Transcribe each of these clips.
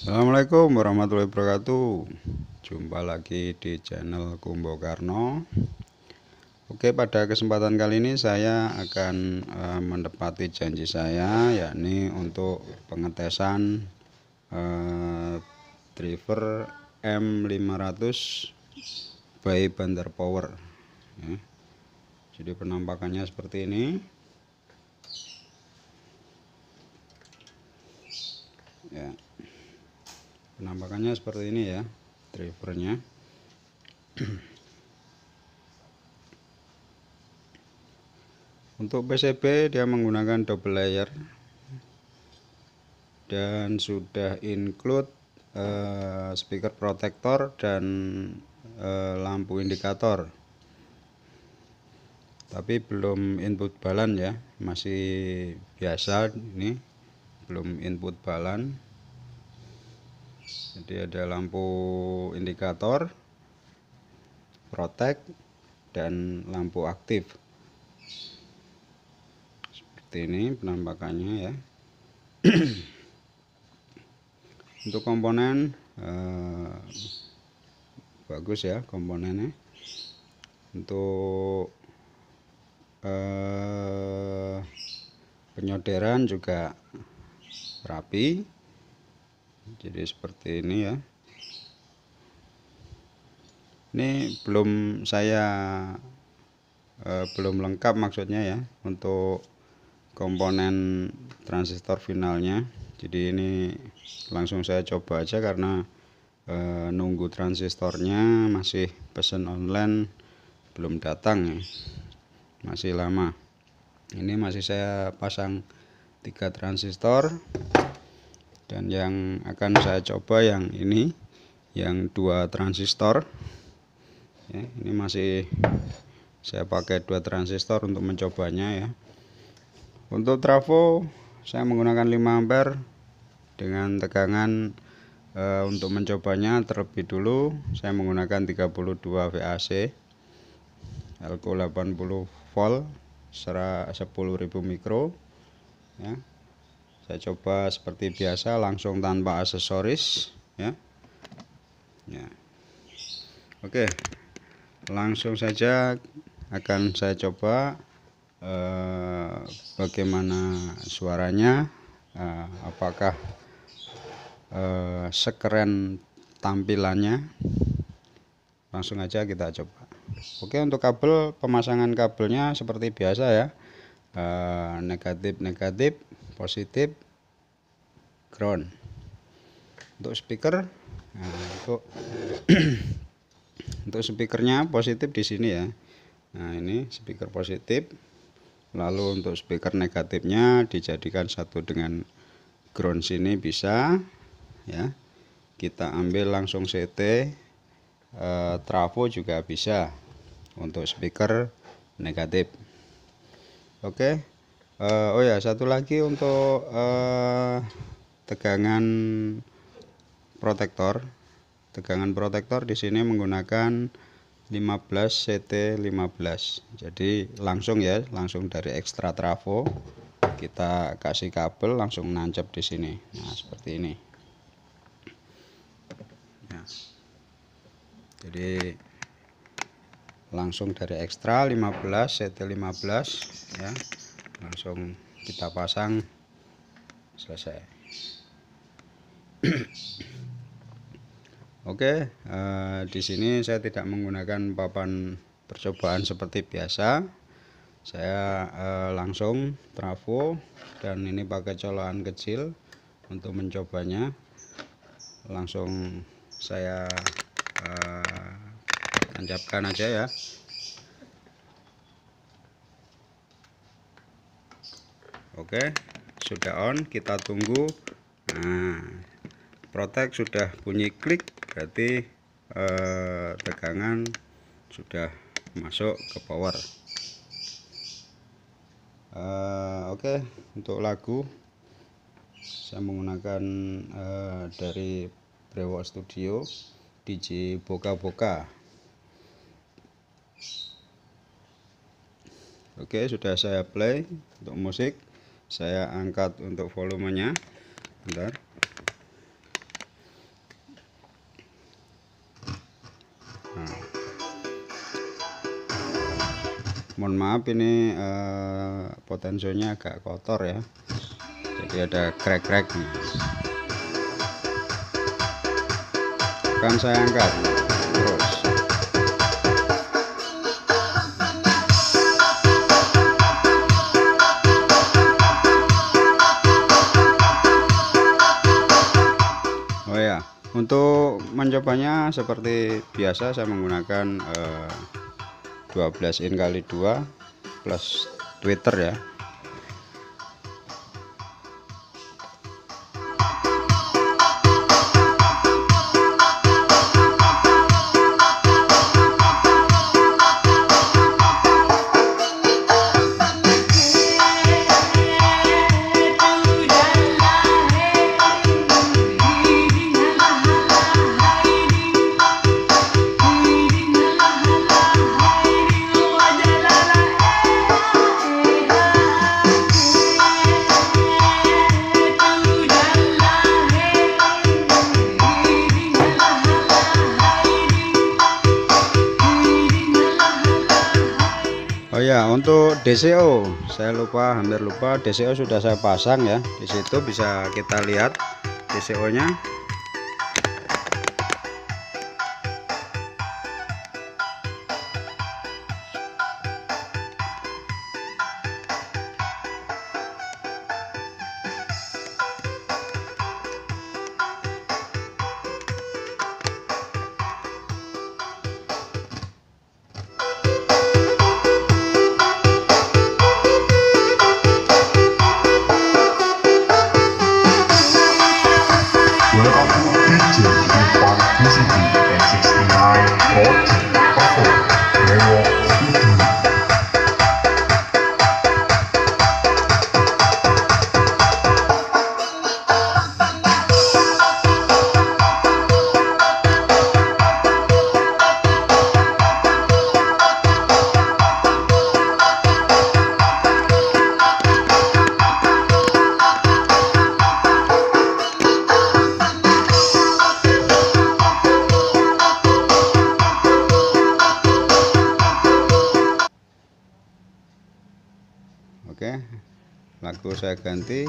Assalamualaikum warahmatullahi wabarakatuh. Jumpa lagi di channel Kumbo Karno. Oke, pada kesempatan kali ini saya akan menepati janji saya, yakni untuk pengetesan driver M500 by Banter Power ya. Jadi penampakannya seperti ini ya. Penampakannya seperti ini ya, drivernya. Untuk PCB dia menggunakan double layer dan sudah include speaker protector dan lampu indikator, tapi belum input balan ya, masih biasa, ini belum input balan. Jadi ada lampu indikator, protect, dan lampu aktif. Seperti ini penampakannya ya. Untuk komponen bagus ya komponennya. Untuk penyolderan juga rapi. Jadi seperti ini ya. Ini belum lengkap maksudnya ya, untuk komponen transistor finalnya. Jadi ini langsung saya coba aja karena nunggu transistornya, masih pesan online belum datang ya, masih lama. Ini masih saya pasang 3 transistor, dan yang akan saya coba yang ini, yang 2 transistor ya. Ini masih saya pakai 2 transistor untuk mencobanya ya. Untuk trafo saya menggunakan 5 ampere dengan tegangan untuk mencobanya terlebih dulu saya menggunakan 32 VAC, Elko 80 volt, 10.000 mikro ya. Saya coba seperti biasa langsung tanpa aksesoris ya. Oke, langsung saja akan saya coba bagaimana suaranya, apakah sekeren tampilannya. Langsung aja kita coba. Oke, untuk kabel, pemasangan kabelnya seperti biasa ya, negatif, positif, ground. Untuk speaker, untuk speakernya positif di sini ya. Nah, ini speaker positif. Lalu untuk speaker negatifnya dijadikan satu dengan ground sini bisa ya. Kita ambil langsung CT, trafo juga bisa untuk speaker negatif. Oke. Oh ya, satu lagi untuk tegangan protektor. Tegangan protektor di sini menggunakan 15 CT15. Jadi langsung ya, langsung dari ekstra trafo kita kasih kabel langsung nancap di sini. Nah, seperti ini. Nah, jadi langsung dari ekstra 15 CT15 ya, langsung kita pasang, selesai. Oke, di sini saya tidak menggunakan papan percobaan seperti biasa. Saya langsung trafo, dan ini pakai colokan kecil untuk mencobanya. Langsung saya tancapkan aja ya. Oke, sudah on, kita tunggu. Nah, protect sudah bunyi klik, berarti tegangan sudah masuk ke power. Oke, untuk lagu saya menggunakan dari Brewo Studio, DJ Boka Boka. Oke, sudah saya play. Untuk musik saya angkat untuk volumenya, bentar. Mohon maaf ini potensionya agak kotor ya, jadi ada crack-crack nih. Akan saya angkat terus. Oh ya, untuk mencobanya seperti biasa saya menggunakan 12 in kali 2 plus tweeter ya. Oh ya, untuk DCO saya hampir lupa, DCO sudah saya pasang ya. Di situ bisa kita lihat DCO-nya. Oke, lagu saya ganti.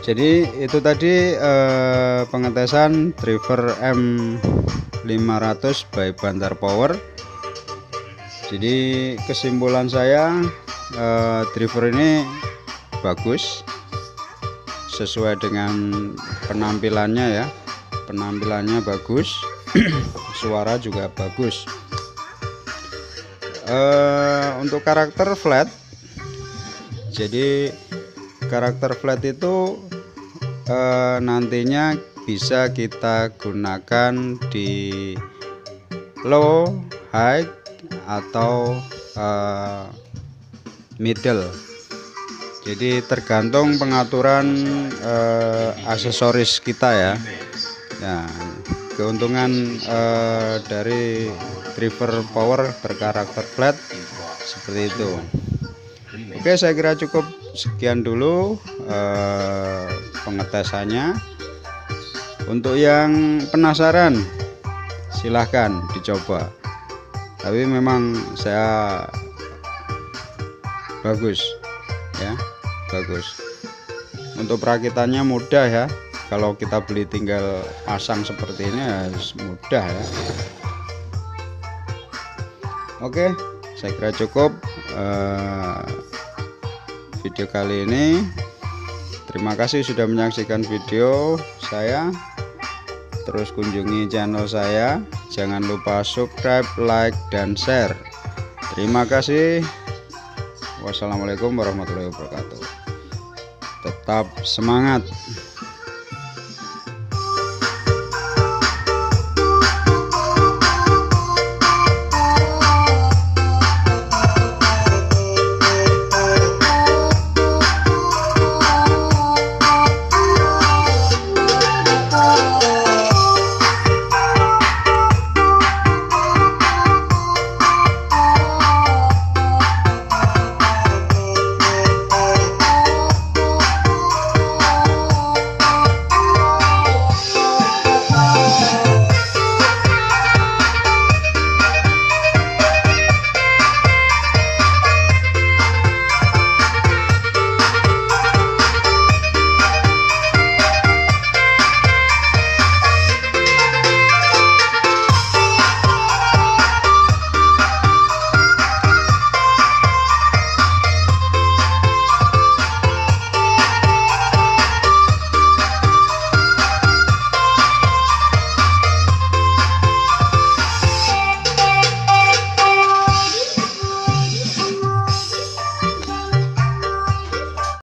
Jadi itu tadi pengetesan driver M500 by Bantar Power. Jadi kesimpulan saya, driver ini bagus sesuai dengan penampilannya ya, penampilannya bagus. Suara juga bagus. Untuk karakter flat, jadi karakter flat itu nantinya bisa kita gunakan di low, high atau middle. Jadi tergantung pengaturan aksesoris kita ya. Nah, keuntungan dari driver power berkarakter flat seperti itu. Oke, saya kira cukup sekian dulu pengetesannya. Untuk yang penasaran silahkan dicoba, tapi memang saya bagus ya, bagus. Untuk perakitannya mudah ya, kalau kita beli tinggal pasang seperti ini ya mudah ya. Oke, saya kira cukup video kali ini. Terima kasih sudah menyaksikan video saya. Terus kunjungi channel saya, jangan lupa subscribe, like, dan share. Terima kasih. Wassalamualaikum warahmatullahi wabarakatuh. Tetap semangat.